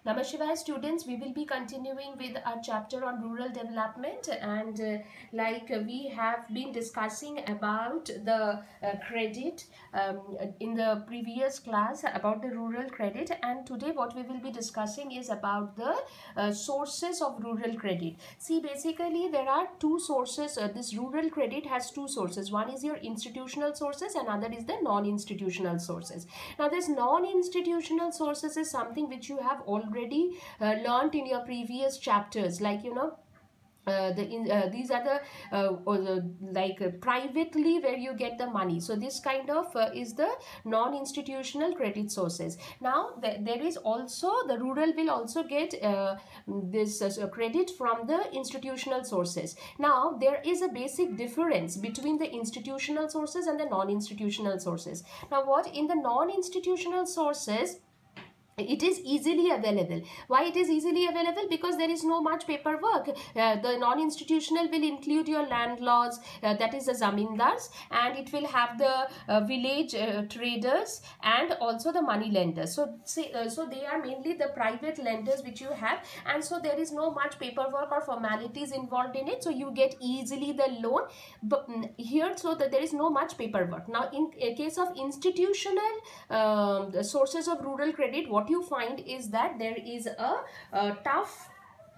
Namah Shivaya students, we will be continuing with our chapter on rural development, and we have been discussing about the credit in the previous class about the rural credit, and today what we will be discussing is about the sources of rural credit. See, basically there are two sources. This rural credit has two sources. One is your institutional sources and other is the non-institutional sources. Now this non-institutional sources is something which you have already learned in your previous chapters, like these are the privately where you get the money. So this kind of is the non-institutional credit sources. Now there is also the rural will also get this credit from the institutional sources. Now there is a basic difference between the institutional sources and the non-institutional sources. Now what in the non-institutional sources, it is easily available. Why it is easily available? Because there is no much paperwork. The non-institutional will include your landlords, that is the zamindars, and it will have the village traders and also the money lenders. So they are mainly the private lenders which you have, and so there is no much paperwork or formalities involved in it, so you get easily the loan. But here, so that there is no much paperwork. Now in case of institutional sources of rural credit, what you find is that there is a tough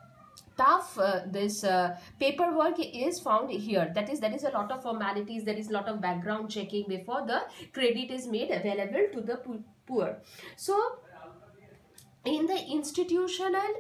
paperwork is found here. That is a lot of formalities, there is a lot of background checking before the credit is made available to the poor. So in the institutional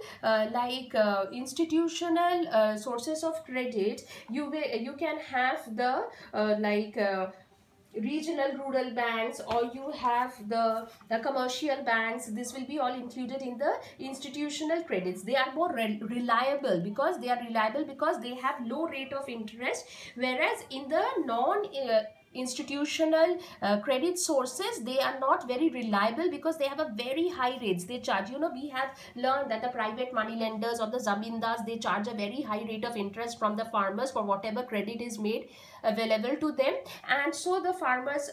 sources of credit, you can have the regional rural banks, or you have the commercial banks. This will be all included in the institutional credits. They are more reliable because they have low rate of interest, whereas in the institutional credit sources, they are not very reliable because they have a very high rates they charge. We have learned that the private money lenders or the zamindars, they charge a very high rate of interest from the farmers for whatever credit is made available to them, and so the farmers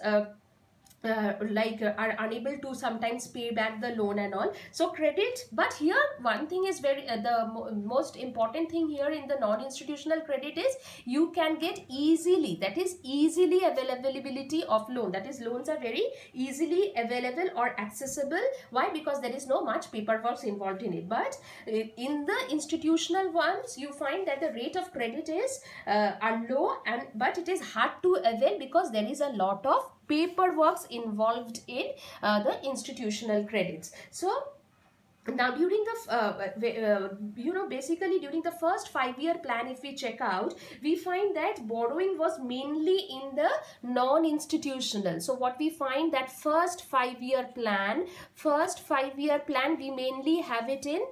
are unable to sometimes pay back the loan and all. So credit, but here one thing is very most important thing here in the non-institutional credit is you can get easily, that is easily availability of loan, that is loans are very easily available or accessible. Why? Because there is no much paperwork involved in it. But in the institutional ones, you find that the rate of credit is are low, but it is hard to avail because there is a lot of paperwork involved in the institutional credits. So now during the basically during the first 5-year plan, if we check out, we find that borrowing was mainly in the non-institutional. So what we find that first 5-year plan we mainly have it in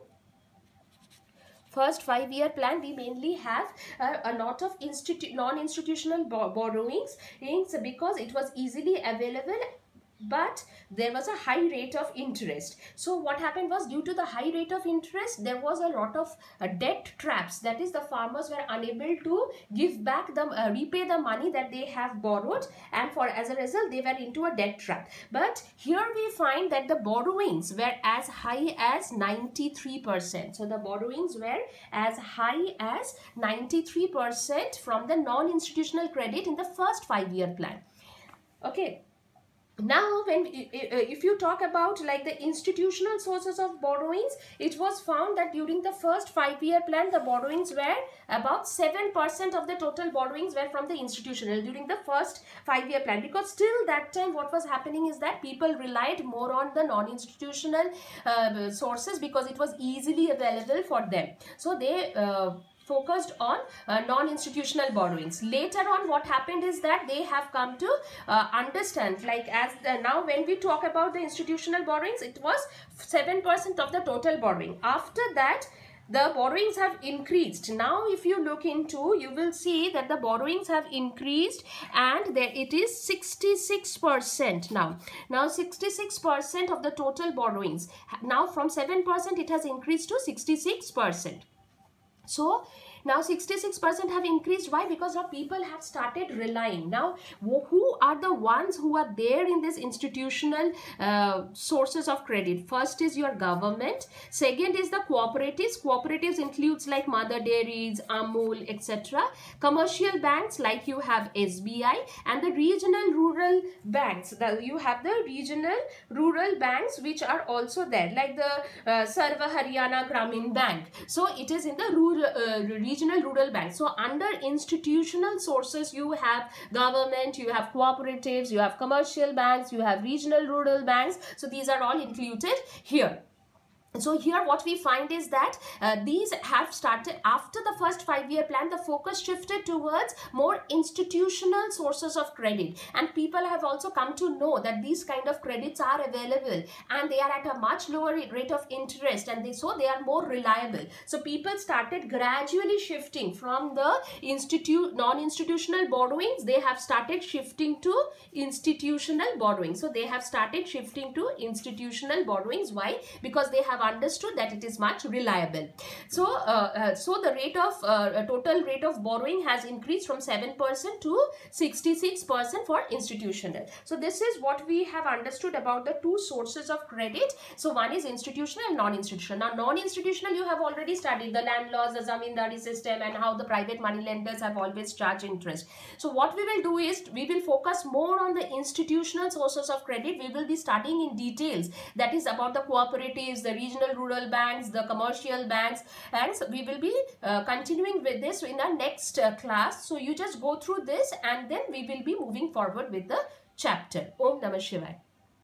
first 5-year plan, we mainly have a lot of non-institutional borrowings because it was easily available, but there was a high rate of interest. So what happened was, due to the high rate of interest, there was a lot of debt traps. That is, the farmers were unable to give back repay the money that they have borrowed, and as a result they were into a debt trap. But here we find that the borrowings were as high as 93%. So the borrowings were as high as 93% from the non-institutional credit in the first 5-year plan. Okay. Now if you talk about the institutional sources of borrowings, it was found that during the first 5-year plan, the borrowings were about 7% of the total borrowings were from the institutional during the first 5-year plan, because still that time what was happening is that people relied more on the non-institutional sources because it was easily available for them. So they focused on non-institutional borrowings. Later on, what happened is that they have come to understand, now when we talk about the institutional borrowings, it was 7% of the total borrowing. After that, the borrowings have increased. Now if you look into, you will see that the borrowings have increased, and there it is 66% now 66% of the total borrowings. Now from 7% it has increased to 66%. So Now 66% have increased. Why? Because now people have started relying. Now who are the ones who are there in this institutional sources of credit? First is your government. Second is the cooperatives. Cooperatives includes like Mother Dairies, Amul, etc. Commercial banks like you have SBI, and the regional rural banks. You have the regional rural banks which are also there, like the Sarva Haryana Gramin Bank. So it is in the rural regional rural bank. So under institutional sources you have government, you have cooperatives, you have commercial banks, you have regional rural banks. So these are all included here. So here what we find is that these have started after the first 5-year plan. The focus shifted towards more institutional sources of credit, and people have also come to know that these kind of credits are available and they are at a much lower rate of interest, and so they are more reliable. So people started gradually shifting from the non-institutional borrowings. They have started shifting to institutional borrowing. So they have started shifting to institutional borrowings. Why? Because they have understood that it is much reliable. So so the rate of total rate of borrowing has increased from 7% to 66% for institutional. So this is what we have understood about the two sources of credit. So one is institutional and non-institutional. Now non-institutional you have already studied, the land laws, the zamindari system, and how the private money lenders have always charged interest. So what we will do is we will focus more on the institutional sources of credit. We will be studying in details, that is about the cooperatives, the regional rural banks, the commercial banks, and so we will be continuing with this in our next class. So you just go through this and then we will be moving forward with the chapter. Om Namah Shivaya.